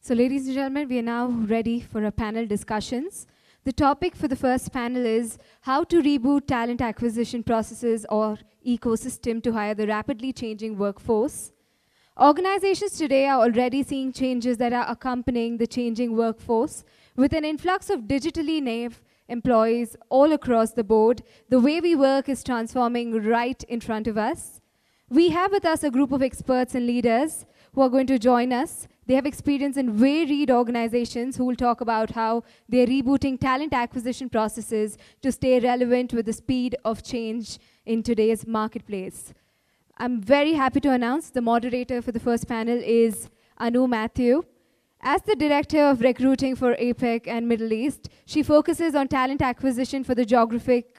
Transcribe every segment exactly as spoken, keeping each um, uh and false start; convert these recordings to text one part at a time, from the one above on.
So ladies and gentlemen, we are now ready for our panel discussions. The topic for the first panel is how to reboot talent acquisition processes or ecosystem to hire the rapidly changing workforce. Organizations today are already seeing changes that are accompanying the changing workforce. With an influx of digitally native employees all across the board, the way we work is transforming right in front of us. We have with us a group of experts and leaders who are going to join us. They have experience in varied organizations who will talk about how they're rebooting talent acquisition processes to stay relevant with the speed of change in today's marketplace. I'm very happy to announce the moderator for the first panel is Anu Matthew. As the Director of Recruiting for APEC and Middle East, she focuses on talent acquisition for the geographic.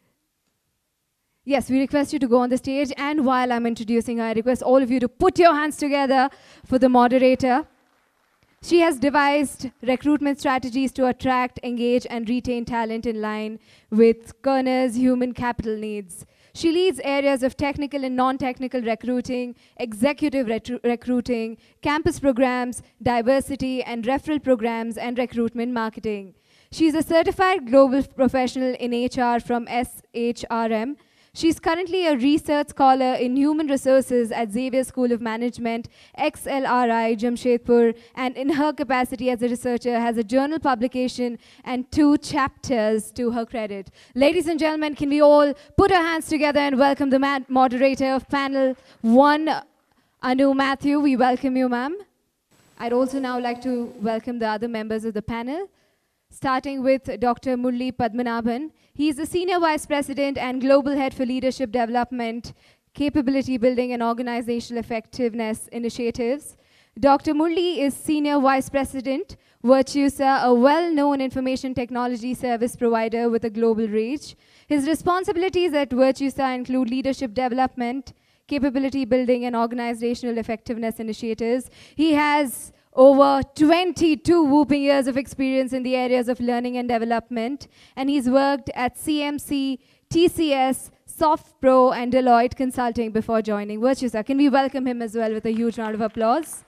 Yes, we request you to go on the stage, and while I'm introducing her, I request all of you to put your hands together for the moderator. She has devised recruitment strategies to attract, engage, and retain talent in line with Kerner's human capital needs. She leads areas of technical and non-technical recruiting, executive recruiting, campus programs, diversity and referral programs, and recruitment marketing. She is a certified global professional in H R from S H R M. She's currently a research scholar in human resources at Xavier School of Management, X L R I, Jamshedpur, and in her capacity as a researcher has a journal publication and two chapters to her credit. Ladies and gentlemen, can we all put our hands together and welcome the moderator of panel one, Anu Matthew. We welcome you, ma'am. I'd also now like to welcome the other members of the panel, starting with Doctor Murli Padmanabhan. He is the Senior Vice President and Global Head for Leadership Development, Capability Building and Organizational Effectiveness Initiatives. Doctor Murli is Senior Vice President, Virtusa, a well-known information technology service provider with a global reach. His responsibilities at Virtusa include leadership development, capability building and organizational effectiveness initiatives. He has over twenty-two whooping years of experience in the areas of learning and development, and he's worked at C M C, T C S, SoftPro, and Deloitte Consulting before joining Virtusa. Can we welcome him as well with a huge round of applause?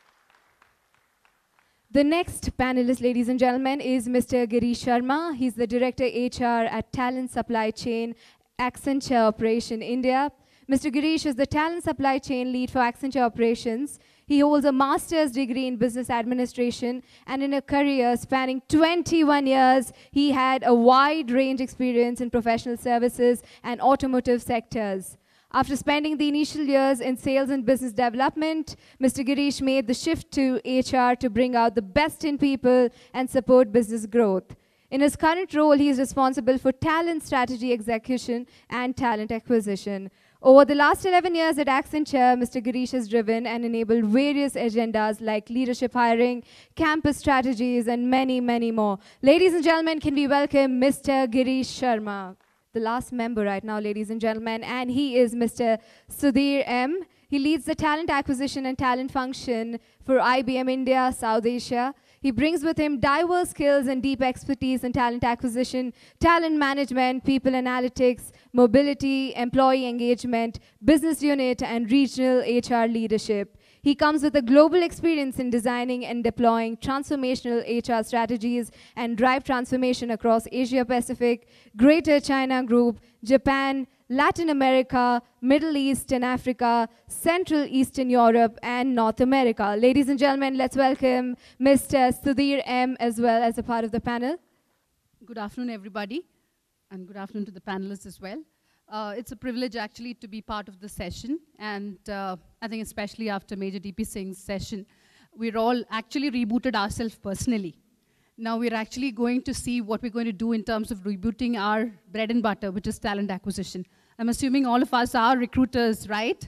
The next panelist, ladies and gentlemen, is Mister Girish Sharma. He's the Director H R at Talent Supply Chain, Accenture Operation India. Mister Girish is the Talent Supply Chain Lead for Accenture Operations. He holds a master's degree in business administration, and in a career spanning twenty-one years, he had a wide range experience in professional services and automotive sectors. After spending the initial years in sales and business development, Mister Girish made the shift to H R to bring out the best in people and support business growth. In his current role, he is responsible for talent strategy execution and talent acquisition. Over the last eleven years at Accenture, Mister Girish has driven and enabled various agendas like leadership hiring, campus strategies, and many, many more. Ladies and gentlemen, can we welcome Mister Girish Sharma, the last member right now, ladies and gentlemen, and he is Mister Sudhir M. He leads the talent acquisition and talent function for I B M India, South Asia. He brings with him diverse skills and deep expertise in talent acquisition, talent management, people analytics, mobility, employee engagement, business unit, and regional H R leadership. He comes with a global experience in designing and deploying transformational H R strategies and drive transformation across Asia Pacific, Greater China Group, Japan, Latin America, Middle East and Africa, Central Eastern Europe, and North America. Ladies and gentlemen, let's welcome Mister Sudhir M. as well as a part of the panel. Good afternoon, everybody, and good afternoon to the panelists as well. Uh, it's a privilege, actually, to be part of the session, and uh, I think especially after Major D P Singh's session, we're all actually rebooted ourselves personally. Now we're actually going to see what we're going to do in terms of rebooting our bread and butter, which is talent acquisition. I'm assuming all of us are recruiters, right?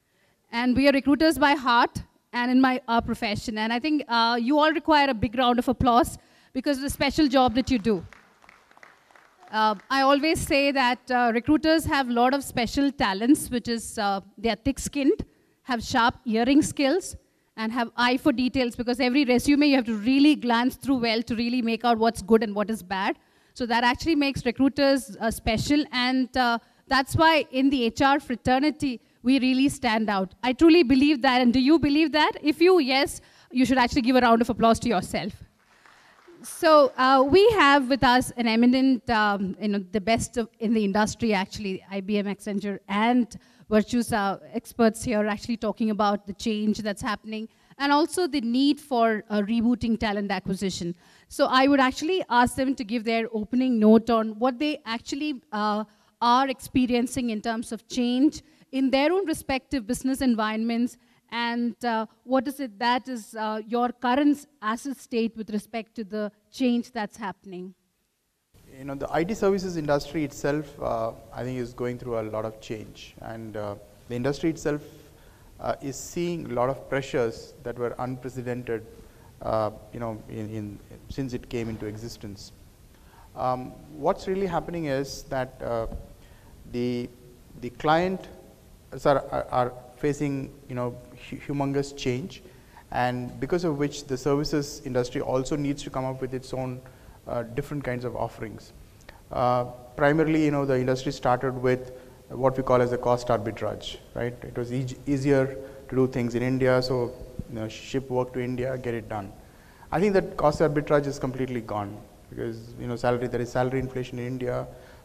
And we are recruiters by heart and in my our profession. And I think uh, you all require a big round of applause because of the special job that you do. Uh, I always say that uh, recruiters have a lot of special talents, which is uh, they are thick-skinned, have sharp hearing skills, and have eye for details, because every resume you have to really glance through well to really make out what's good and what is bad. So that actually makes recruiters uh, special, and uh, that's why in the H R fraternity, we really stand out. I truly believe that, and do you believe that? If you, yes, you should actually give a round of applause to yourself. So uh, we have with us an eminent, um, you know, the best of, in the industry actually, I B M, Accenture, and Virtue's uh, experts here actually talking about the change that's happening and also the need for uh, rebooting talent acquisition. So I would actually ask them to give their opening note on what they actually uh, are experiencing in terms of change in their own respective business environments, and uh, what is it that is uh, your current asset state with respect to the change that's happening? You know, the I T services industry itself, uh, I think, is going through a lot of change, and uh, the industry itself uh, is seeing a lot of pressures that were unprecedented, uh, you know, in, in, since it came into existence. Um, what's really happening is that uh, the the client are, are, are facing, you know, humongous change, and because of which the services industry also needs to come up with its own uh, different kinds of offerings. Uh, primarily, you know, the industry started with what we call as the cost arbitrage, right? It was e easier to do things in India, so, you know, ship work to India, get it done. I think that cost arbitrage is completely gone because, you know, salary, there is salary inflation in India,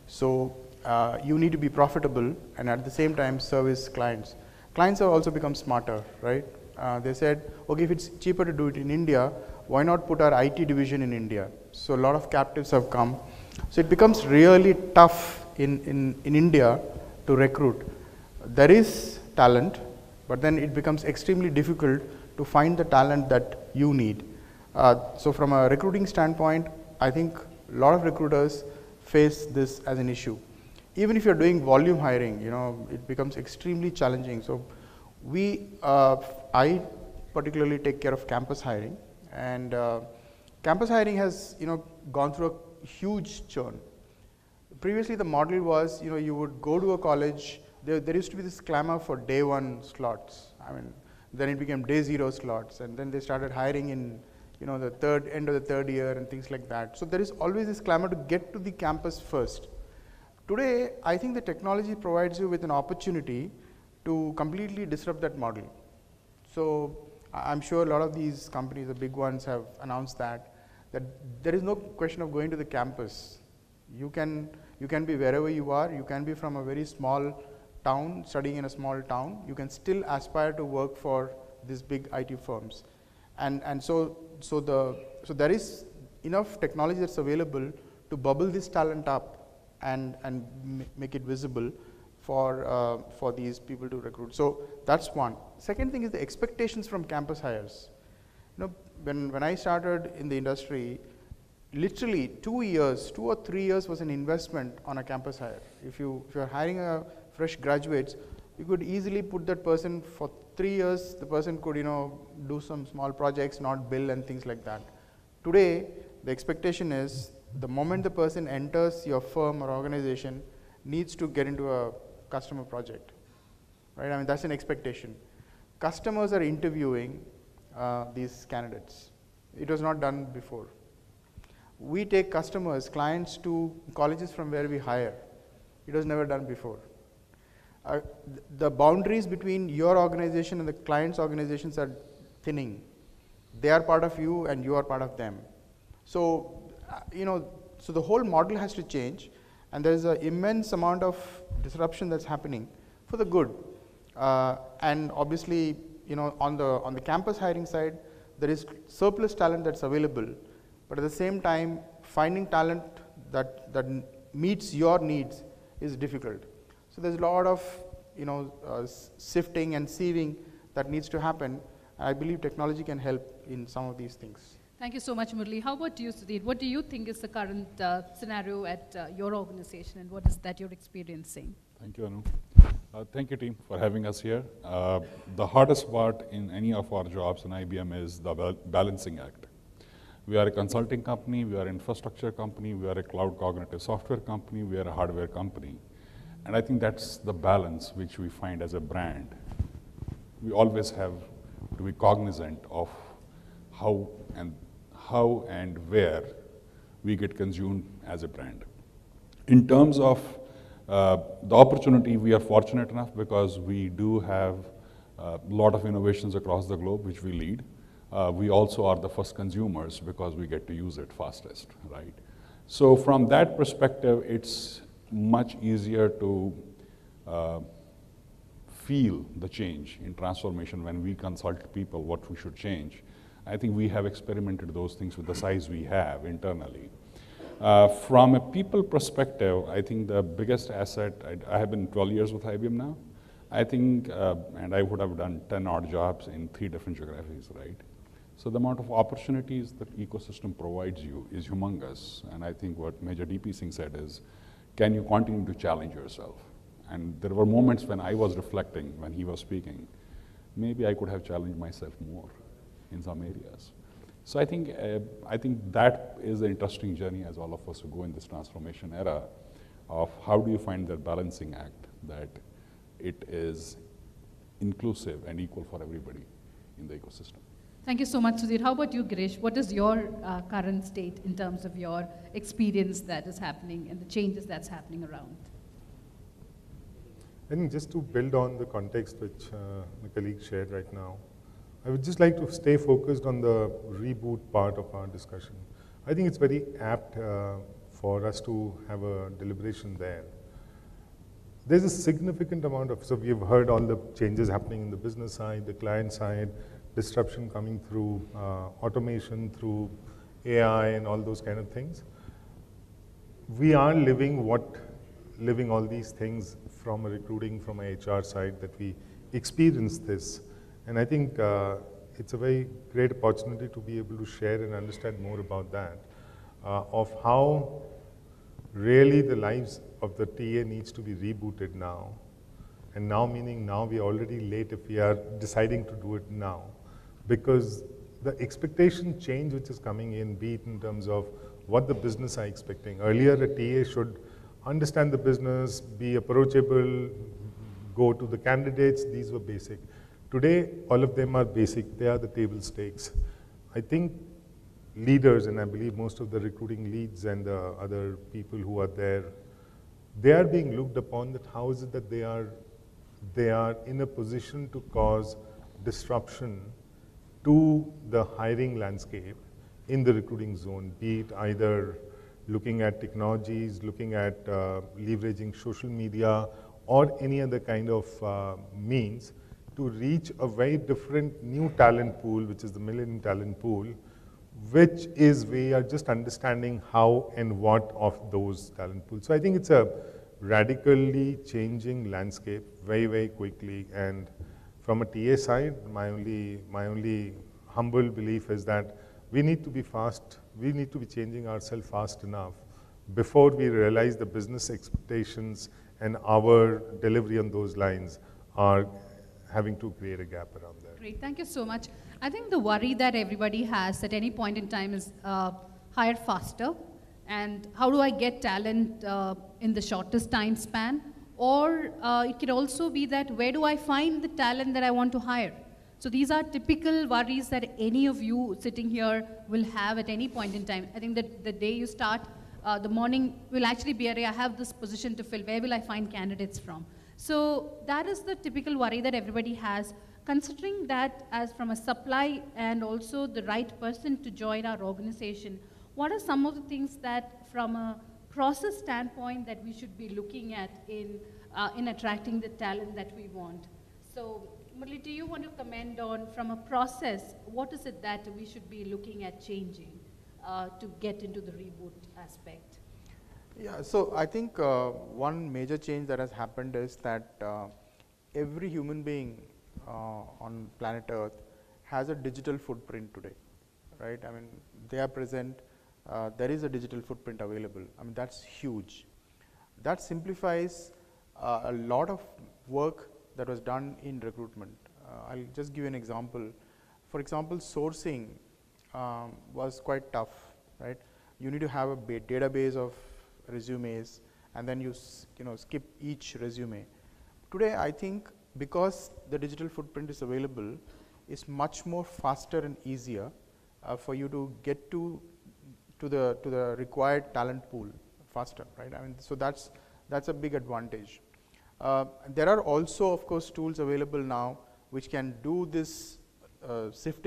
so uh, you need to be profitable and at the same time service clients. Clients have also become smarter, right? Uh, they said, okay, if it's cheaper to do it in India, why not put our I T division in India? So a lot of captives have come. So it becomes really tough in, in, in India to recruit. There is talent, but then it becomes extremely difficult to find the talent that you need. Uh, so from a recruiting standpoint, I think a lot of recruiters face this as an issue. Even if you're doing volume hiring, you know, it becomes extremely challenging. So we, uh, I particularly take care of campus hiring, and uh, campus hiring has, you know, gone through a huge churn. Previously the model was, you know, you would go to a college, there, there used to be this clamor for day one slots. I mean, then it became day zero slots, and then they started hiring in, you know, the third end of the third year and things like that. So there is always this clamor to get to the campus first. Today, I think the technology provides you with an opportunity to completely disrupt that model. So I'm sure a lot of these companies, the big ones, have announced that, that there is no question of going to the campus. You can, you can be wherever you are. You can be from a very small town, studying in a small town. You can still aspire to work for these big I T firms. And, and so, so, the, so there is enough technology that's available to bubble this talent up and, and make it visible for, uh, for these people to recruit. So that's one. Second thing is the expectations from campus hires. You know, when, when I started in the industry, literally two years, two or three years was an investment on a campus hire. If, you, if you're hiring a fresh graduates, you could easily put that person for three years, the person could, you know, do some small projects, not bill and things like that. Today, the expectation is the moment the person enters your firm or organization needs to get into a customer project, right? I mean, that's an expectation. Customers are interviewing uh, these candidates. It was not done before. We take customers, clients to colleges from where we hire. It was never done before. Uh, th the boundaries between your organization and the client's organizations are thinning. They are part of you and you are part of them. So, uh, you know, so the whole model has to change, and there is an immense amount of disruption that's happening for the good. Uh, and obviously, you know, on the, on the campus hiring side, there is surplus talent that's available, but at the same time, finding talent that, that meets your needs is difficult. So there's a lot of, you know, uh, sifting and sieving that needs to happen. I believe technology can help in some of these things. Thank you so much, Murali. How about you, Sudhir? What do you think is the current uh, scenario at uh, your organization, and what is that you're experiencing? Thank you, Anu. Uh, thank you, team, for having us here. Uh, the hardest part in any of our jobs in I B M is the bal balancing act. We are a consulting company, we are an infrastructure company, we are a cloud cognitive software company, we are a hardware company. And I think that's the balance which we find as a brand. We always have to be cognizant of how and how and where we get consumed as a brand. In terms of uh, the opportunity, we are fortunate enough because we do have a lot of innovations across the globe which we lead. uh, we also are the first consumers because we get to use it fastest, right? So from that perspective, it's much easier to uh, feel the change in transformation when we consult people what we should change. I think we have experimented those things with the size we have internally. Uh, from a people perspective, I think the biggest asset, I, I have been twelve years with I B M now. I think, uh, and I would have done ten odd jobs in three different geographies, right? So the amount of opportunities that ecosystem provides you is humongous. And I think what Major D P Singh said is, can you continue to challenge yourself? And there were moments when I was reflecting, when he was speaking, maybe I could have challenged myself more in some areas. So I think, uh, I think that is an interesting journey as all of us who go in this transformation era of how do you find that balancing act that it is inclusive and equal for everybody in the ecosystem. Thank you so much, Sudhir. How about you, Girish? What is your uh, current state in terms of your experience that is happening and the changes that's happening around? I think just to build on the context which uh, my colleague shared right now, I would just like to stay focused on the reboot part of our discussion. I think it's very apt uh, for us to have a deliberation there. There's a significant amount of, so we've heard all the changes happening in the business side, the client side, disruption coming through uh, automation, through A I and all those kind of things. We are living what, living all these things from a recruiting, from a H R side that we experience this. And I think uh, it's a very great opportunity to be able to share and understand more about that, uh, of how really the lives of the T A needs to be rebooted now. And now meaning now we're already late if we are deciding to do it now. Because the expectation change which is coming in, be it in terms of what the business are expecting. Earlier a T A should understand the business, be approachable, go to the candidates, these were basic. Today, all of them are basic, they are the table stakes. I think leaders, and I believe most of the recruiting leads and the other people who are there, they are being looked upon that how is it that they are, they are in a position to cause disruption to the hiring landscape in the recruiting zone, be it either looking at technologies, looking at uh, leveraging social media, or any other kind of uh, means to reach a very different new talent pool, which is the millennium talent pool, which is we are just understanding how and what of those talent pools. So I think it's a radically changing landscape very, very quickly. And from a T A side, my only, my only humble belief is that we need to be fast, we need to be changing ourselves fast enough before we realize the business expectations and our delivery on those lines are having to create a gap around that. Great, thank you so much. I think the worry that everybody has at any point in time is uh, hire faster, and how do I get talent uh, in the shortest time span? Or uh, it could also be that where do I find the talent that I want to hire? So these are typical worries that any of you sitting here will have at any point in time. I think that the day you start, uh, the morning will actually be, I have this position to fill, where will I find candidates from? So that is the typical worry that everybody has. Considering that as from a supply and also the right person to join our organization, what are some of the things that from a process standpoint that we should be looking at in, uh, in attracting the talent that we want? So Murli, do you want to comment on from a process, what is it that we should be looking at changing uh, to get into the reboot aspect? Yeah, so I think uh, one major change that has happened is that uh, every human being uh, on planet Earth has a digital footprint today, right? I mean, they are present, uh, there is a digital footprint available. I mean, that's huge. That simplifies uh, a lot of work that was done in recruitment. Uh, I'll just give you an example. For example, sourcing um, was quite tough, right? You need to have a database of resumes, and then you s you know skip each resume. Today, I think because the digital footprint is available, it's much more faster and easier uh, for you to get to to the to the required talent pool faster, right? I mean, so that's that's a big advantage. Uh, there are also, of course, tools available now which can do this uh, sifting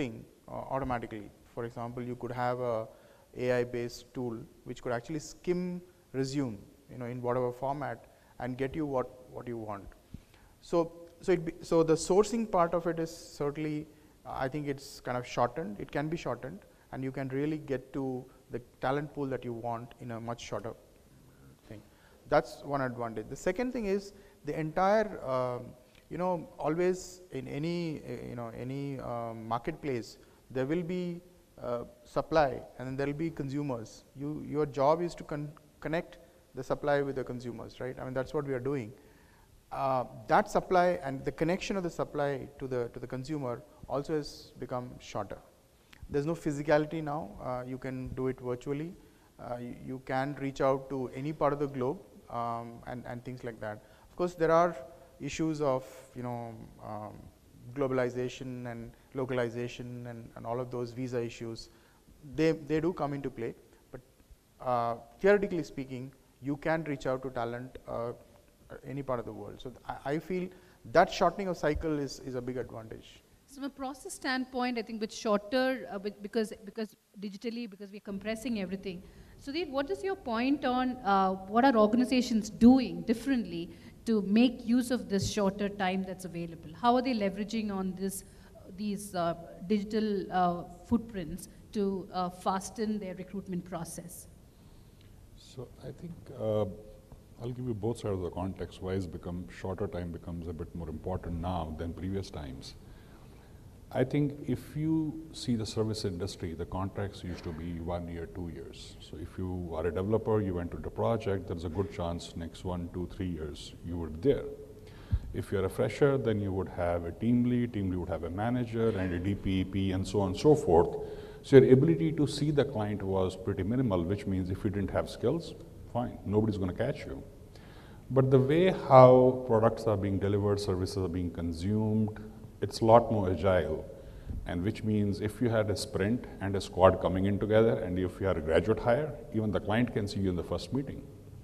uh, automatically. For example, you could have a A I-based tool which could actually skim resume, you know, in whatever format and get you what, what you want. So, so, it be, so the sourcing part of it is certainly, uh, I think it's kind of shortened. It can be shortened, and you can really get to the talent pool that you want in a much shorter thing. That's one advantage. The second thing is the entire, um, you know, always in any, uh, you know, any um, marketplace, there will be uh, supply and then there will be consumers. You, your job is to con connect the supply with the consumers, right? I mean, that's what we are doing. Uh, that supply and the connection of the supply to the, to the consumer also has become shorter. There's no physicality now. Uh, you can do it virtually. Uh, you, you can reach out to any part of the globe um, and, and things like that. Of course, there are issues of, you know, um, globalization and localization and, and all of those visa issues. They, they do come into play, but uh, theoretically speaking, you can reach out to talent uh, any part of the world. So I, I feel that shortening of cycle is, is a big advantage. So from a process standpoint, I think with shorter, uh, with, because, because digitally, because we're compressing everything. So what is your point on uh, what are organizations doing differently to make use of this shorter time that's available? How are they leveraging on this, these uh, digital uh, footprints to uh, fasten their recruitment process? So I think uh, I'll give you both sides of the context. Why it's become shorter time becomes a bit more important now than previous times. I think if you see the service industry, the contracts used to be one year, two years. So if you are a developer, you went to the project, there's a good chance next one, two, three years you would be there. If you're a fresher, then you would have a team lead, team lead would have a manager and a D P, E P, and so on and so forth. So your ability to see the client was pretty minimal, which means if you didn't have skills, fine, nobody's going to catch you. But the way how products are being delivered, services are being consumed, it's a lot more agile, and which means if you had a sprint and a squad coming in together, and if you are a graduate hire, even the client can see you in the first meeting.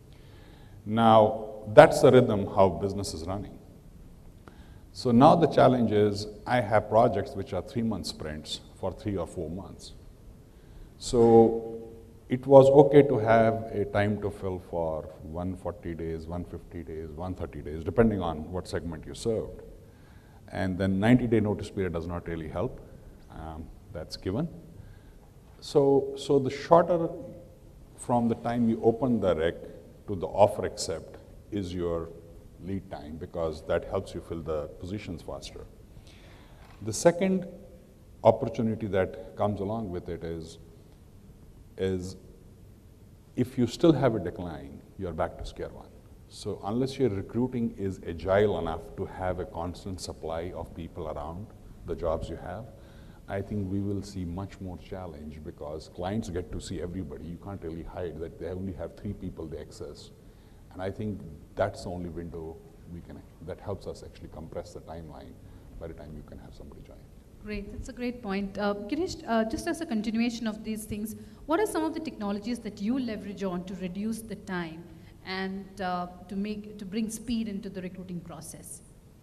Now, that's the rhythm how business is running. So now the challenge is, I have projects which are three-month sprints for three or four months. So it was okay to have a time to fill for one hundred forty days, one hundred fifty days, one hundred thirty days, depending on what segment you served. And then ninety day notice period does not really help. Um, that's given. So, so the shorter from the time you open the rec to the offer accept is your lead time, because that helps you fill the positions faster. The second opportunity that comes along with it is, is if you still have a decline, you're back to square one. So unless your recruiting is agile enough to have a constant supply of people around the jobs you have, I think we will see much more challenge, because clients get to see everybody. You can't really hide that they only have three people they access. And I think that's the only window we can, that helps us actually compress the timeline by the time you can have somebody join. Great, that's a great point. Uh, Girish, uh, just as a continuation of these things, what are some of the technologies that you leverage on to reduce the time and uh, to make to bring speed into the recruiting process?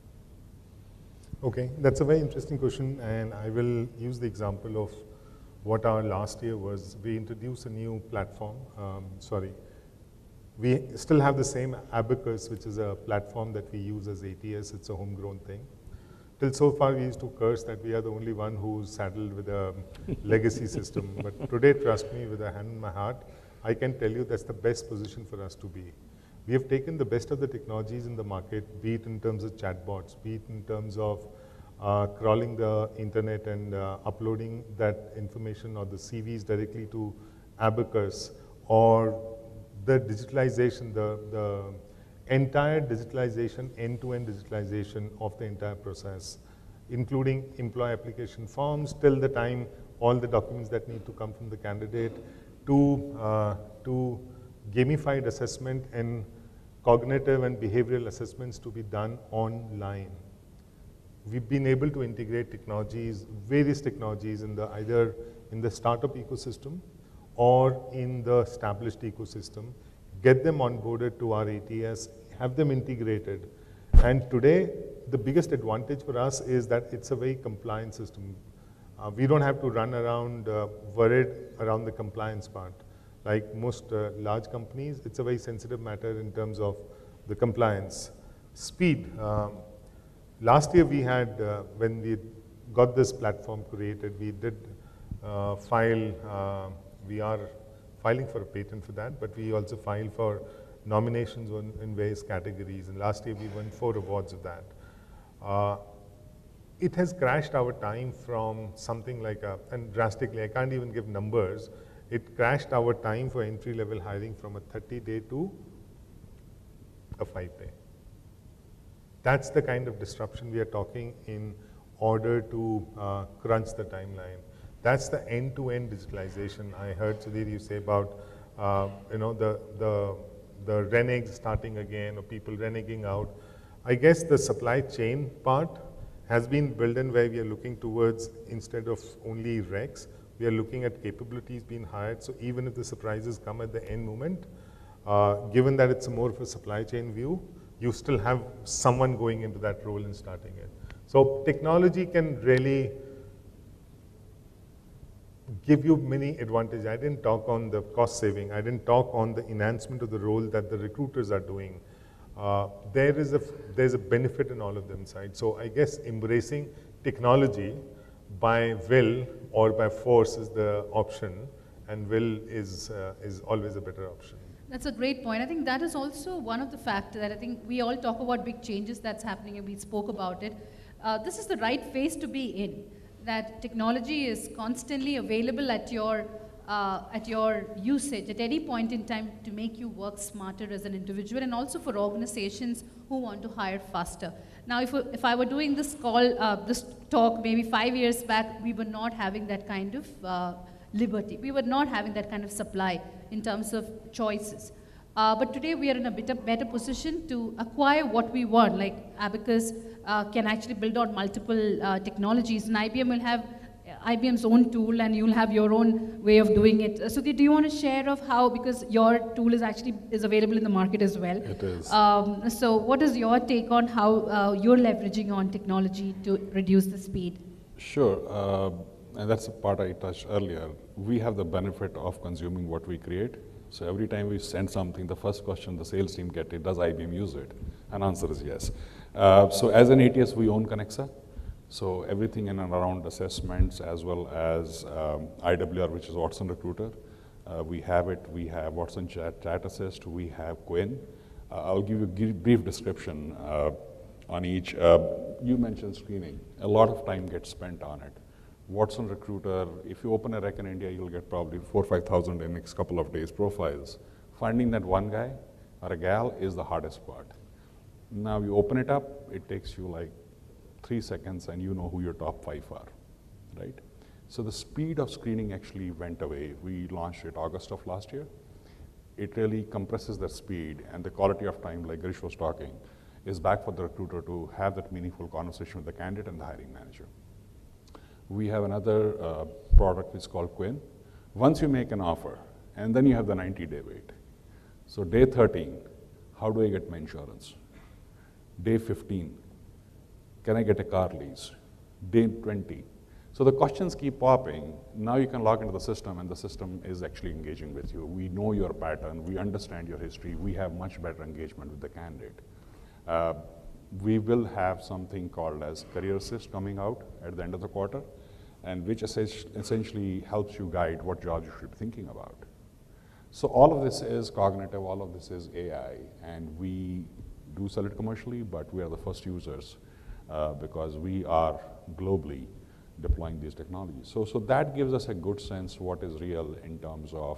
Okay, that's a very interesting question, and I will use the example of what our last year was. We introduced a new platform, um, sorry, we still have the same Abacus, which is a platform that we use as A T S. It's a homegrown thing. Till so far, we used to curse that we are the only one who's saddled with a legacy system. But today, trust me, with a hand in my heart, I can tell you that's the best position for us to be. We have taken the best of the technologies in the market, be it in terms of chatbots, be it in terms of uh, crawling the internet and uh, uploading that information or the C Vs directly to Abacus, or the digitalization, the, the entire digitalization, end-to-end digitalization of the entire process, including employee application forms till the time all the documents that need to come from the candidate, to, uh, to gamified assessment and cognitive and behavioral assessments to be done online. We've been able to integrate technologies, various technologies in the either in the startup ecosystem or in the established ecosystem, get them onboarded to our A T S, have them integrated. And today, the biggest advantage for us is that it's a very compliant system. Uh, we don't have to run around uh, worried around the compliance part. Like most uh, large companies, it's a very sensitive matter in terms of the compliance. Speed. Um, last year we had, uh, when we got this platform created, we did uh, file, uh, we are filing for a patent for that, but we also filed for nominations on, in various categories, and last year we won four awards of that. Uh, it has crashed our time from something like a, and drastically, I can't even give numbers, it crashed our time for entry-level hiring from a thirty day to a five day. That's the kind of disruption we are talking in order to uh, crunch the timeline. That's the end-to-end digitalization. I heard Sudhir you say about, uh, you know, the, the, the reneges starting again or people reneging out. I guess the supply chain part has been built in where we are looking towards, instead of only recs, we are looking at capabilities being hired. So even if the surprises come at the end moment, uh, given that it's more of a supply chain view, you still have someone going into that role and starting it. So technology can really give you many advantages. I didn't talk on the cost saving. I didn't talk on the enhancement of the role that the recruiters are doing. Uh, there is a, there's a benefit in all of them sides. So I guess embracing technology by will or by force is the option, and will is, uh, is always a better option. That's a great point. I think that is also one of the factors that I think we all talk about big changes that's happening, and we spoke about it. Uh, this is the right phase to be in, that technology is constantly available at your, uh, at your usage at any point in time to make you work smarter as an individual, and also for organizations who want to hire faster. Now, if, if I were doing this call, uh, this talk maybe five years back, we were not having that kind of uh, liberty. We were not having that kind of supply in terms of choices. Uh, but today we are in a bit of better position to acquire what we want. Like Abacus uh, can actually build on multiple uh, technologies, and I B M will have I B M's own tool, and you'll have your own way of doing it. Uh, so do you want to share of how, because your tool is actually is available in the market as well? It is. Um, so what is your take on how uh, you're leveraging on technology to reduce the speed? Sure. Uh, And that's the part I touched earlier. We have the benefit of consuming what we create. So every time we send something, the first question the sales team gets is, does I B M use it? And answer is yes. Uh, so as an A T S, we own Connexa. So everything in and around assessments, as well as um, I W R, which is Watson Recruiter. Uh, we have it. We have Watson Chat, Chat Assist. We have Quinn. Uh, I'll give you a brief description uh, on each. Uh, you mentioned screening. A lot of time gets spent on it. Watson Recruiter, if you open a rec in India, you'll get probably four or five thousand in the next couple of days profiles. Finding that one guy or a gal is the hardest part. Now you open it up, it takes you like three seconds and you know who your top five are, right? So the speed of screening actually went away. We launched it August of last year. It really compresses the speed, and the quality of time, like Girish was talking, is back for the recruiter to have that meaningful conversation with the candidate and the hiring manager. We have another uh, product which is called Quinn. Once you make an offer, and then you have the ninety day wait. So day thirteen, how do I get my insurance? Day fifteen, can I get a car lease? Day twenty. So the questions keep popping. Now you can log into the system, and the system is actually engaging with you. We know your pattern, we understand your history, we have much better engagement with the candidate. Uh, we will have something called as Career Assist coming out at the end of the quarter, and which essentially helps you guide what jobs you should be thinking about. So all of this is cognitive, all of this is A I, and we do sell it commercially, but we are the first users uh, because we are globally deploying these technologies. So, so that gives us a good sense what is real in terms of,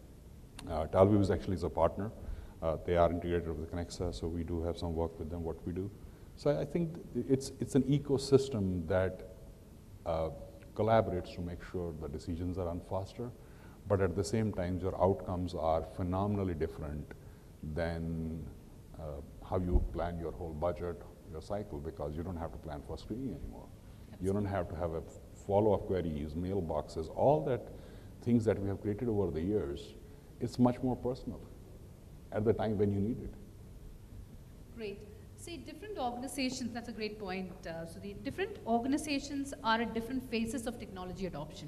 uh, Talview is actually is a partner. Uh, they are integrated with Connexa, so we do have some work with them, what we do. So I think it's, it's an ecosystem that uh, collaborates to make sure the decisions are run faster, but at the same time, your outcomes are phenomenally different than uh, how you plan your whole budget, your cycle, because you don't have to plan for screening anymore. Absolutely. You don't have to have a follow-up queries, mailboxes, all that things that we have created over the years. It's much more personal at the time when you need it. Great. See, different organizations, that's a great point. Uh, so the different organizations are at different phases of technology adoption.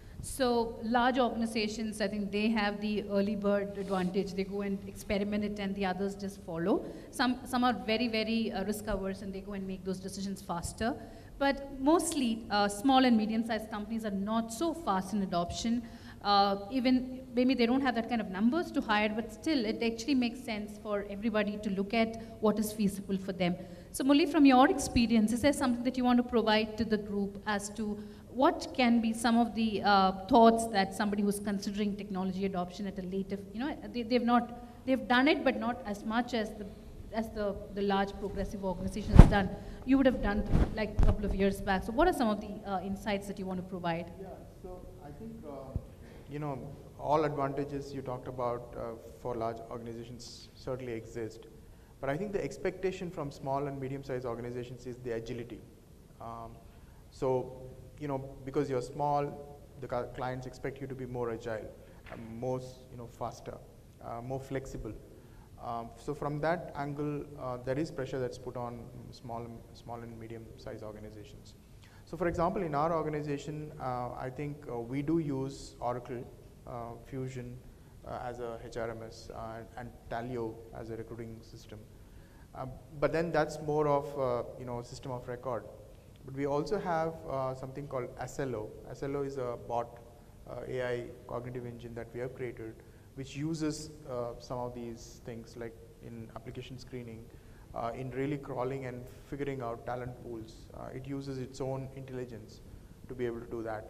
So large organizations, I think they have the early bird advantage. They go and experiment it and the others just follow. Some, some are very, very uh, risk averse and they go and make those decisions faster. But mostly uh, small and medium-sized companies are not so fast in adoption. Uh, even maybe they don't have that kind of numbers to hire, but still it actually makes sense for everybody to look at what is feasible for them. So Murli, from your experience, is there something that you want to provide to the group as to what can be some of the uh, thoughts that somebody who's considering technology adoption at a later, you know, they, they've not, they've done it, but not as much as the, as the, the large progressive organization has done. You would have done like a couple of years back. So what are some of the uh, insights that you want to provide? Yeah, so I think, uh, you know, all advantages you talked about uh, for large organizations certainly exist. But I think the expectation from small and medium-sized organizations is the agility. Um, so, you know, because you're small, the clients expect you to be more agile, uh, more, you know, faster, uh, more flexible. Um, so from that angle, uh, there is pressure that's put on small, small and medium-sized organizations. So for example, in our organization, uh, I think uh, we do use Oracle uh, Fusion uh, as a H R M S uh, and Talio as a recruiting system. Uh, but then that's more of uh, you know, system of record. But we also have uh, something called S L O. S L O is a bot uh, A I cognitive engine that we have created, which uses uh, some of these things like in application screening, uh, in really crawling and figuring out talent pools. Uh, it uses its own intelligence to be able to do that.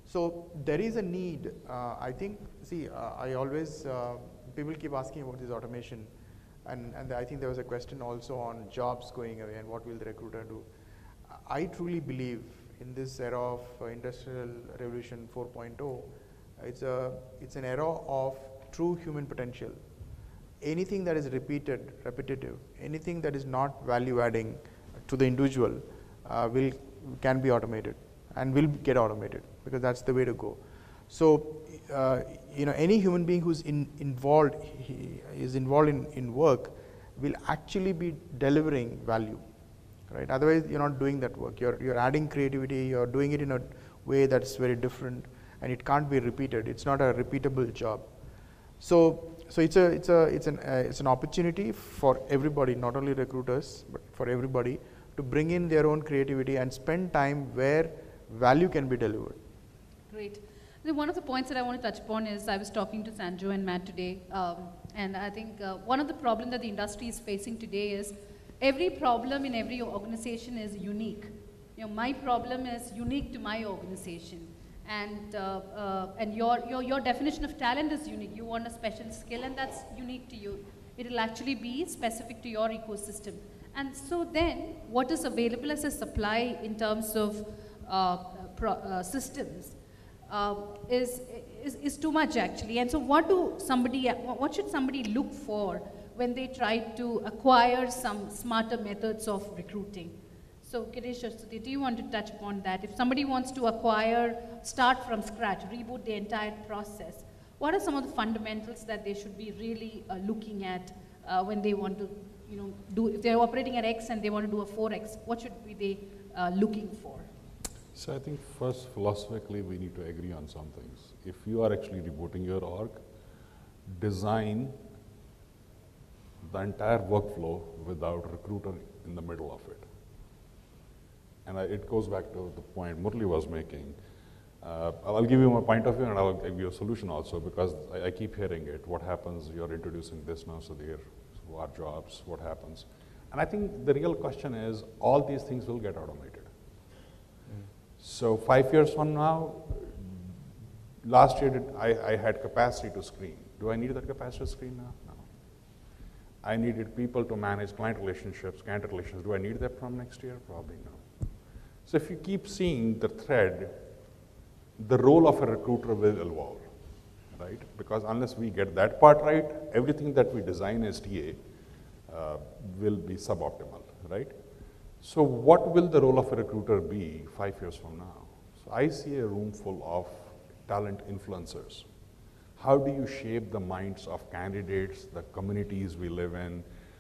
So there is a need, uh, I think, see, uh, I always, uh, people keep asking about this automation, and, and I think there was a question also on jobs going away and what will the recruiter do. I truly believe in this era of uh, industrial revolution four point oh, it's, a, it's an era of true human potential. Anything that is repeated, repetitive, anything that is not value adding to the individual uh, will, can be automated and will get automated, because that's the way to go. So, uh, you know, any human being who's in, involved, he is involved in, in work will actually be delivering value, right? Otherwise, you're not doing that work. You're, you're adding creativity, you're doing it in a way that's very different, and it can't be repeated. It's not a repeatable job. So, so it's a, it's a, it's an, uh, it's an opportunity for everybody, not only recruiters, but for everybody to bring in their own creativity and spend time where value can be delivered. Great. One of the points that I want to touch upon is, I was talking to Sanjo and Matt today, um, and I think uh, one of the problems that the industry is facing today is every problem in every organization is unique. You know, my problem is unique to my organization, and uh, uh, and your, your your definition of talent is unique. You want a special skill, and that's unique to you. It will actually be specific to your ecosystem. And so then, what is available as a supply in terms of uh, pro, uh, systems uh, is, is is too much actually. And so, what do somebody what should somebody look for when they try to acquire some smarter methods of recruiting? So, Girish or Sudhir, do you want to touch upon that? If somebody wants to acquire, start from scratch, reboot the entire process, what are some of the fundamentals that they should be really uh, looking at uh, when they want to, you know, do, if they're operating at X and they want to do a four X, what should be they uh, looking for? So I think first, philosophically, we need to agree on some things. If you are actually rebooting your org, design the entire workflow without recruiter in the middle of it. And I, it goes back to the point Murli was making. Uh, I'll give you my point of view and I'll give you a solution also, because I, I keep hearing it. What happens, you're introducing this now, Sudhir, so our jobs, what happens? And I think the real question is, all these things will get automated. Mm. So five years from now, last year did, I, I had capacity to screen. Do I need that capacity to screen now? No. I needed people to manage client relationships, candidate relations. Do I need that from next year? Probably no. So if you keep seeing the thread, the role of a recruiter will evolve, right? Because unless we get that part right, everything that we design as T A uh, will be suboptimal, right? So what will the role of a recruiter be five years from now? So I see a room full of talent influencers. How do you shape the minds of candidates, the communities we live in,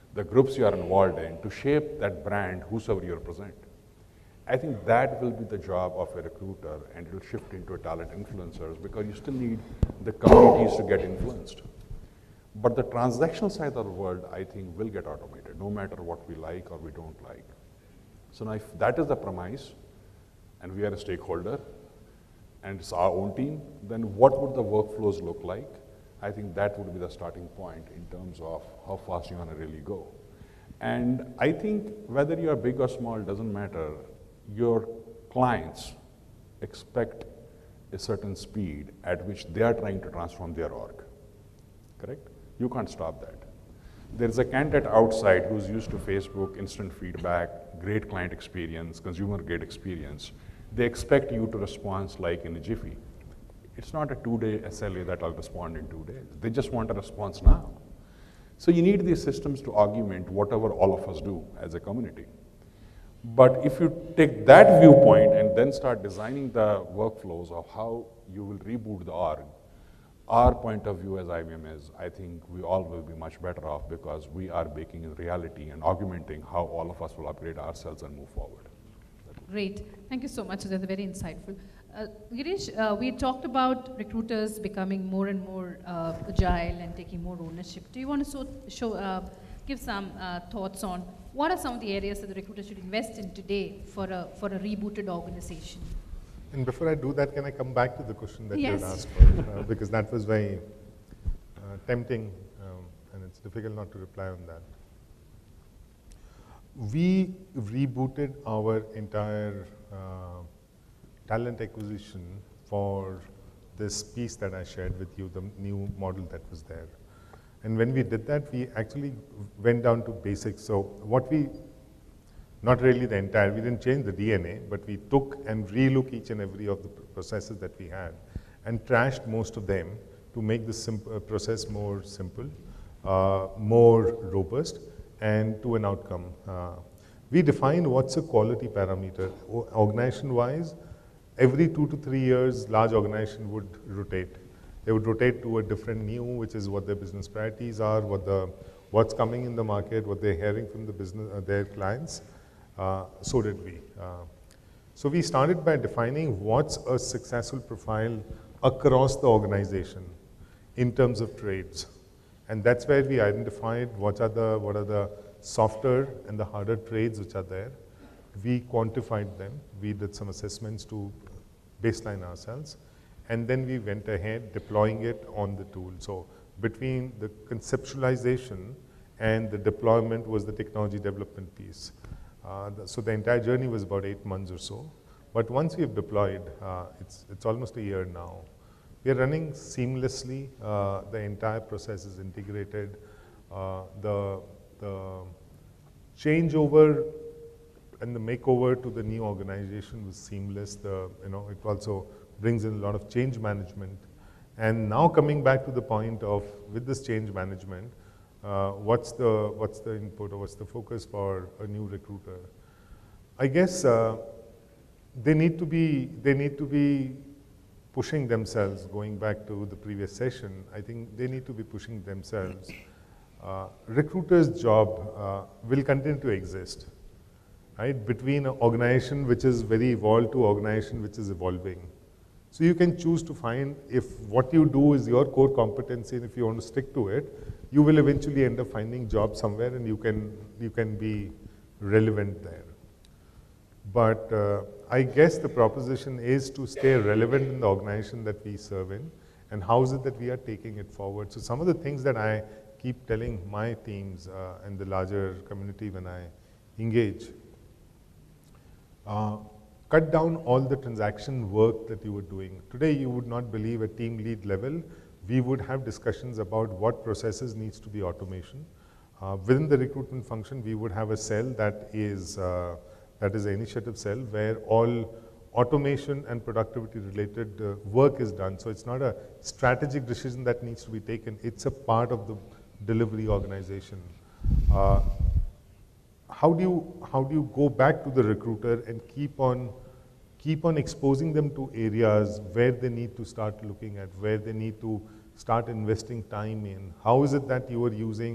the groups you are involved in, to shape that brand, whosoever you represent. I think that will be the job of a recruiter, and it will shift into a talent influencers, because you still need the communities to get influenced. But the transactional side of the world, I think, will get automated, no matter what we like or we don't like. So now if that is the premise, and we are a stakeholder, and it's our own team, then what would the workflows look like? I think that would be the starting point in terms of how fast you want to really go. And I think whether you are big or small doesn't matter. Your clients expect a certain speed at which they are trying to transform their org, correct? You can't stop that. There's a candidate outside who's used to Facebook, instant feedback, great client experience, consumer grade experience. They expect you to respond like in a jiffy. It's not a two-day S L A that I'll respond in two days. They just want a response now. So you need these systems to augment whatever all of us do as a community. But if you take that viewpoint and then start designing the workflows of how you will reboot the org, our point of view as I B M is, I think we all will be much better off because we are baking in reality and augmenting how all of us will upgrade ourselves and move forward. Great. Thank you so much. That's very insightful. Uh, Girish, uh, we talked about recruiters becoming more and more uh, agile and taking more ownership. Do you want to so, show, uh, give some uh, thoughts on what are some of the areas that the recruiter should invest in today for a, for a rebooted organization? And before I do that, can I come back to the question that yes. you had asked for? Uh, because that was very uh, tempting, um, and it's difficult not to reply on that. We rebooted our entire uh, talent acquisition for this piece that I shared with you, the new model that was there. And when we did that, we actually went down to basics. So what we, not really the entire, we didn't change the D N A, but we took and relook each and every of the processes that we had and trashed most of them to make the uh, process more simple, uh, more robust, and to an outcome. Uh, we defined what's a quality parameter. Organization-wise, every two to three years, large organization would rotate. They would rotate to a different new, which is what their business priorities are, what the, what's coming in the market, what they're hearing from the business, uh, their clients. Uh, so did we. Uh, so we started by defining what's a successful profile across the organization in terms of traits. And that's where we identified what are the, what are the softer and the harder trades which are there. We quantified them. We did some assessments to baseline ourselves. And then we went ahead deploying it on the tool. So between the conceptualization and the deployment was the technology development piece. Uh, the, so the entire journey was about eight months or so. But once we have deployed, uh, it's, it's almost a year now. We are running seamlessly. Uh, the entire process is integrated. Uh, the, the changeover and the makeover to the new organization was seamless. The, you know, it also brings in a lot of change management. And now coming back to the point of, with this change management, uh, what's, the, what's the input or what's the focus for a new recruiter? I guess uh, they need to be, they need to be pushing themselves, going back to the previous session, I think they need to be pushing themselves. Uh, recruiter's job uh, will continue to exist, right? Between an organization which is very evolved to organization which is evolving. So you can choose to find if what you do is your core competency and if you want to stick to it, you will eventually end up finding jobs somewhere and you can, you can be relevant there. But uh, I guess the proposition is to stay relevant in the organization that we serve in, and how is it that we are taking it forward. So some of the things that I keep telling my teams uh, and the larger community when I engage, uh, cut down all the transaction work that you were doing. Today you would not believe at team lead level, we would have discussions about what processes needs to be automation. Uh, within the recruitment function, we would have a cell that is uh, That is an initiative cell where all automation and productivity related uh, work is done. So it's not a strategic decision that needs to be taken. It's a part of the delivery organization. Uh, how do you how do you go back to the recruiter and keep on keep on exposing them to areas where they need to start looking at, where they need to start investing time in? How is it that you are using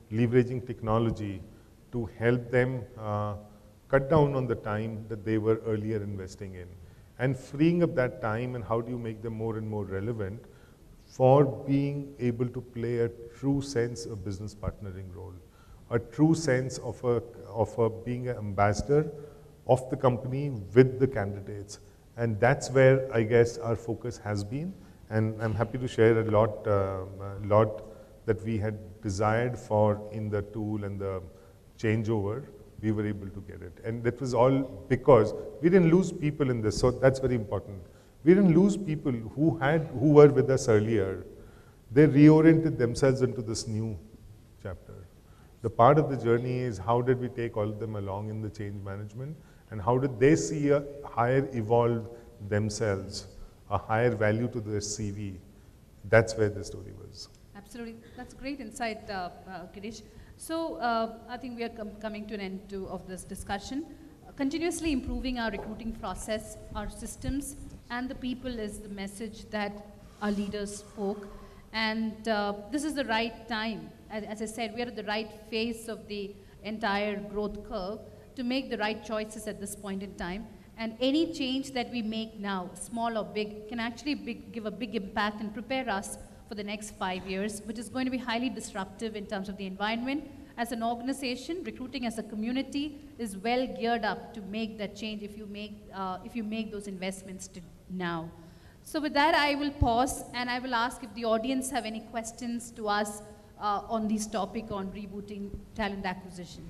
leveraging technology to help them uh, cut down on the time that they were earlier investing in. And freeing up that time, and how do you make them more and more relevant for being able to play a true sense of business partnering role, a true sense of, a, of a being an ambassador of the company with the candidates. And that's where I guess our focus has been. And I'm happy to share a lot, uh, a lot that we had desired for in the tool and the changeover. We were able to get it. And that was all because we didn't lose people in this, so that's very important. We didn't lose people who had, who were with us earlier. They reoriented themselves into this new chapter. The part of the journey is how did we take all of them along in the change management, and how did they see a higher evolved themselves, a higher value to their C V. That's where the story was. Absolutely, that's great insight, uh, uh, Girish. So uh, I think we are com coming to an end to, of this discussion. Uh, continuously improving our recruiting process, our systems, and the people is the message that our leaders spoke. And uh, this is the right time. As, as I said, we are at the right phase of the entire growth curve to make the right choices at this point in time. And any change that we make now, small or big, can actually big, give a big impact and prepare us for the next five years, which is going to be highly disruptive in terms of the environment. As an organization, recruiting as a community is well geared up to make that change if you make, uh, if you make those investments to now. So with that, I will pause and I will ask if the audience have any questions to us uh, on this topic on rebooting talent acquisition.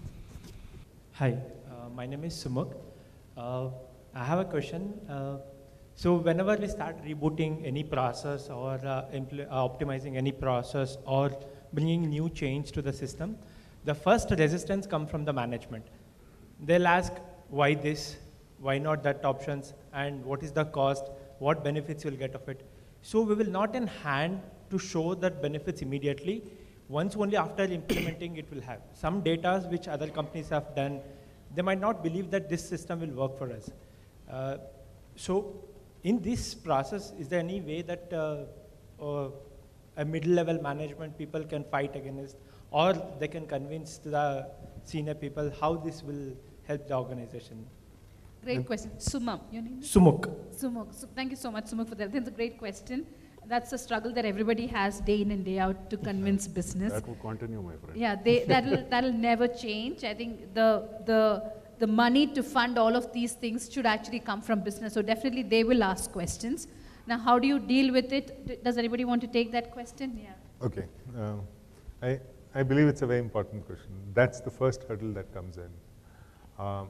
Hi, uh, my name is Sumuk. Uh, I have a question. Uh, So whenever we start rebooting any process or uh, uh, optimizing any process or bringing new change to the system, the first resistance comes from the management. They'll ask, why this, why not that options, and what is the cost, what benefits you'll get of it. So we will not in hand to show that benefits immediately. Once only after implementing it will have. Some data which other companies have done, they might not believe that this system will work for us. Uh, so. In this process, is there any way that uh, uh, a middle-level management people can fight against, or they can convince the senior people how this will help the organization? Great question. Sumam, your name is? Sumuk. Sumuk. So thank you so much, Sumuk, for that. That's a great question. That's a struggle that everybody has day in and day out to convince business. That will continue, my friend. Yeah, they, that'll, that'll never change. I think the, the, the money to fund all of these things should actually come from business. So definitely they will ask questions. Now, how do you deal with it? Does anybody want to take that question? Yeah. Okay. Uh, I, I believe it's a very important question. That's the first hurdle that comes in. Um,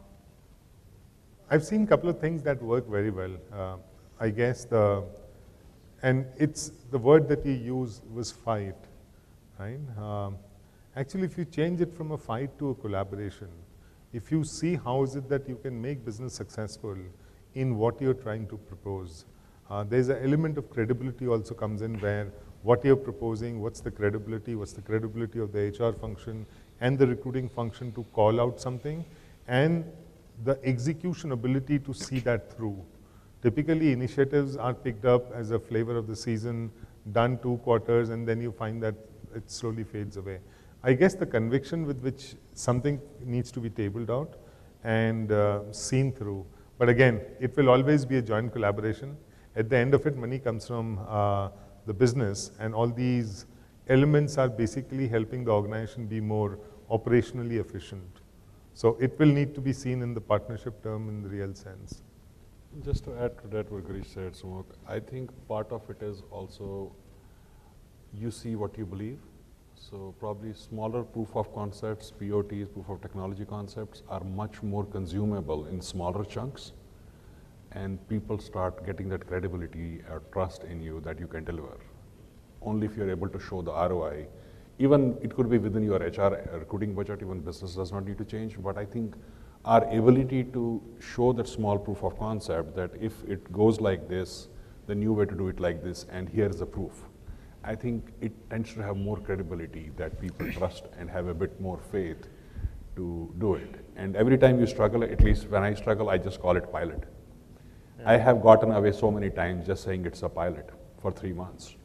I've seen a couple of things that work very well. Uh, I guess the, and it's the word that you used was fight, right? Um, actually, if you change it from a fight to a collaboration, if you see how is it that you can make business successful in what you're trying to propose, uh, there's an element of credibility also comes in where what you're proposing, what's the credibility, what's the credibility of the H R function and the recruiting function to call out something, and the execution ability to see that through. Typically, initiatives are picked up as a flavor of the season, done two quarters, and then you find that it slowly fades away. I guess the conviction with which something needs to be tabled out and uh, seen through. But again, it will always be a joint collaboration. At the end of it, money comes from uh, the business, and all these elements are basically helping the organization be more operationally efficient. So it will need to be seen in the partnership term in the real sense. Just to add to that what Girish said, Sumuk, I think part of it is also you see what you believe. So probably smaller proof of concepts, P O Ts, proof of technology concepts are much more consumable in smaller chunks, and people start getting that credibility or trust in you that you can deliver. Only if you're able to show the R O I. Even it could be within your H R recruiting budget, even business does not need to change, but I think our ability to show that small proof of concept that if it goes like this, the new way to do it like this, and here's the proof. I think it tends to have more credibility that people trust and have a bit more faith to do it. And every time you struggle, at least when I struggle, I just call it pilot. Yeah. I have gotten away so many times just saying it's a pilot for three months.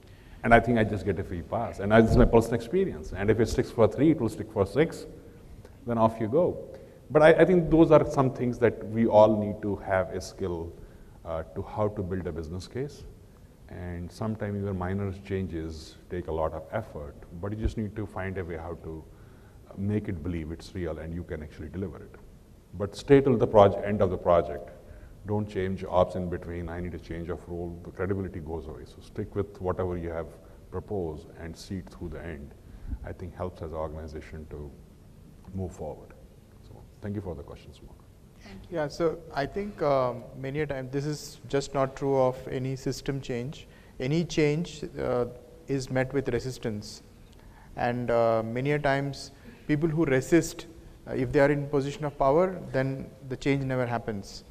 and I think I just get a free pass. And this is my personal experience. And if it sticks for three, it will stick for six, then off you go. But I, I think those are some things that we all need to have a skill uh, to how to build a business case. And sometimes even minor changes take a lot of effort, but you just need to find a way how to make it believe it's real and you can actually deliver it. But stay till the project, end of the project. Don't change ops in between. I need a change of role. The credibility goes away. So stick with whatever you have proposed and see it through the end. I think helps as an organization to move forward. So thank you for the question, Sumok. Yeah, so I think um, many a time this is just not true of any system change. Any change uh, is met with resistance, and uh, many a times people who resist, uh, if they are in position of power, then the change never happens.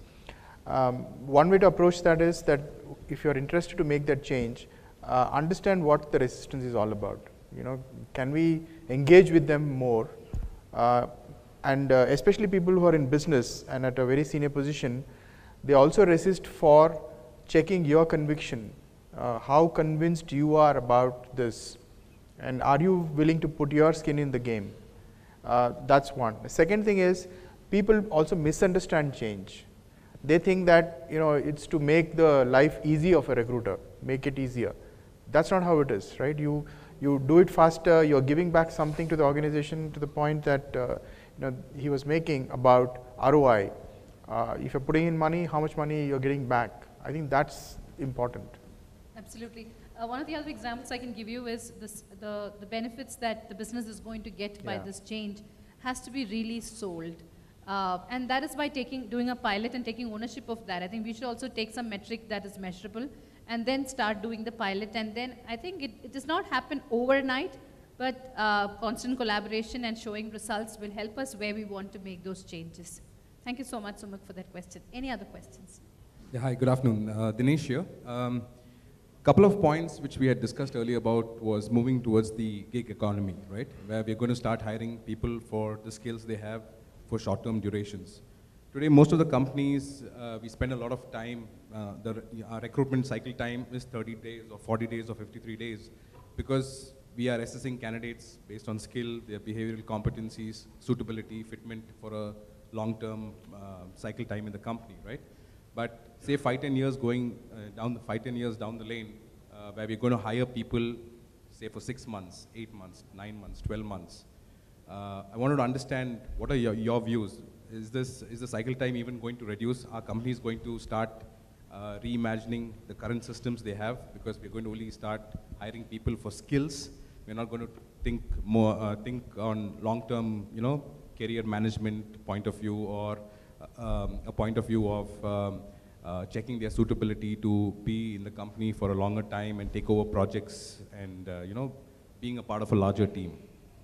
Um, one way to approach that is that if you are interested to make that change, uh, understand what the resistance is all about. You know, can we engage with them more? Uh, and uh, especially people who are in business and at a very senior position, they also resist for checking your conviction, uh, how convinced you are about this, and are you willing to put your skin in the game? Uh, that's one. The second thing is, people also misunderstand change. They think that, you know, it's to make the life easy of a recruiter, make it easier. That's not how it is, right? You you do it faster. You're giving back something to the organization to the point that uh, you know he was making about R O I. Uh, if you're putting in money, how much money you're getting back? I think that's important. Absolutely. Uh, one of the other examples I can give you is this, the the benefits that the business is going to get yeah. by this change has to be really sold. Uh, and that is by taking, doing a pilot and taking ownership of that. I think we should also take some metric that is measurable and then start doing the pilot. And then I think it, it does not happen overnight, but uh, constant collaboration and showing results will help us where we want to make those changes. Thank you so much, Sumuk, for that question. Any other questions? Yeah, hi, good afternoon. Uh, Dinesh here. Um, couple of points which we had discussed earlier about was moving towards the gig economy, right? Where we're going to start hiring people for the skills they have for short-term durations. Today, most of the companies, uh, we spend a lot of time, uh, the, our recruitment cycle time is thirty days or forty days or fifty-three days because we are assessing candidates based on skill, their behavioral competencies, suitability, fitment for a long-term uh, cycle time in the company, right? But say five, ten years going uh, down, the five, ten years down the lane, uh, where we're going to hire people, say for six months, eight months, nine months, twelve months. Uh, I wanted to understand what are your, your views. Is this is the cycle time even going to reduce? Are companies going to start uh, reimagining the current systems they have because we're going to only start hiring people for skills? We're not going to think more uh, think on long-term, you know, career management point of view or uh, um, a point of view of um, uh, checking their suitability to be in the company for a longer time and take over projects and uh, you know, being a part of a larger team.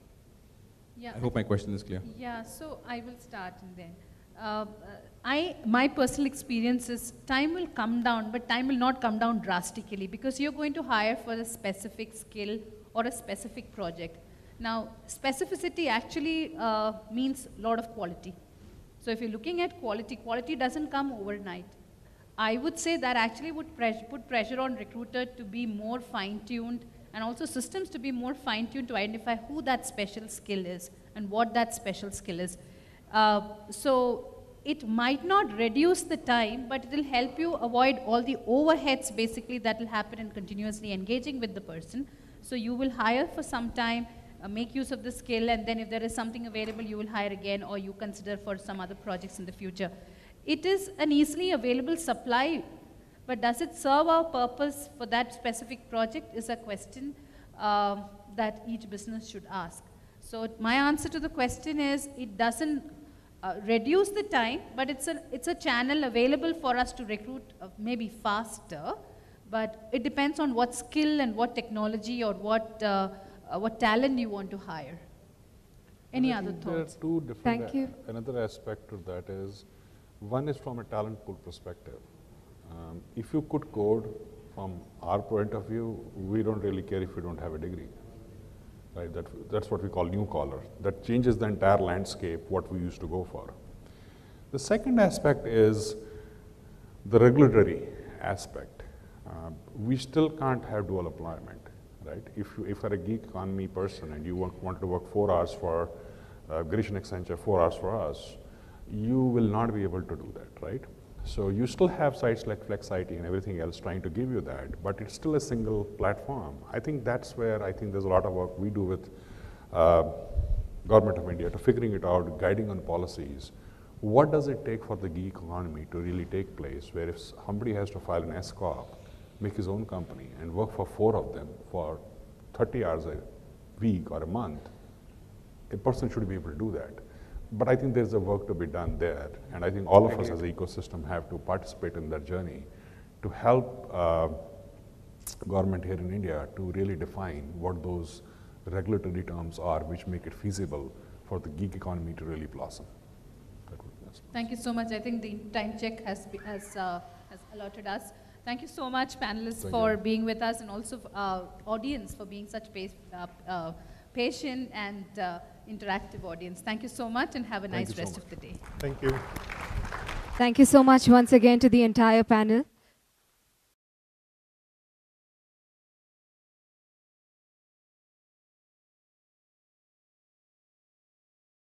Yeah, I hope my question is clear. Yeah, so I will start and then. Uh, I, my personal experience is time will come down, but time will not come down drastically because you're going to hire for a specific skill or a specific project. Now, specificity actually uh, means a lot of quality. So if you're looking at quality, quality doesn't come overnight. I would say that actually would pres put pressure on recruiter to be more fine-tuned and also systems to be more fine-tuned to identify who that special skill is and what that special skill is. Uh, so it might not reduce the time, but it will help you avoid all the overheads basically that will happen in continuously engaging with the person. So you will hire for some time, uh, make use of the skill, and then if there is something available, you will hire again or you consider for some other projects in the future. It is an easily available supply. But does it serve our purpose for that specific project is a question uh, that each business should ask. So my answer to the question is it doesn't uh, reduce the time, but it's a, it's a channel available for us to recruit uh, maybe faster, but it depends on what skill and what technology or what, uh, uh, what talent you want to hire. Any other thoughts? There are two different. Thank you. Another aspect to that is, one is from a talent pool perspective. Um, if you could code from our point of view, we don't really care if you don't have a degree, right? That, that's what we call new collar. That changes the entire landscape, what we used to go for. The second aspect is the regulatory aspect. Uh, we still can't have dual employment. right? If, you, if you're a gig economy person and you want, want to work four hours for uh, Girish and Accenture, four hours for us, you will not be able to do that, right? So you still have sites like Flex I T and everything else trying to give you that, but it's still a single platform. I think that's where I think there's a lot of work we do with uh, Government of India to figuring it out, guiding on policies. What does it take for the gig economy to really take place, where if somebody has to file an S corp, make his own company, and work for four of them for thirty hours a week or a month, a person should be able to do that. But I think there's a work to be done there, and I think all of us as an ecosystem have to participate in that journey to help uh, government here in India to really define what those regulatory terms are which make it feasible for the gig economy to really blossom. That would be nice. Thank you so much. I think the time check has, be, has, uh, has allotted us. Thank you so much, panelists, Thank for you. being with us, and also uh, audience for being such pace, uh, uh, patient and uh, interactive audience. Thank you so much, and have a Thank nice you so rest much. of the day. Thank you. Thank you so much once again to the entire panel.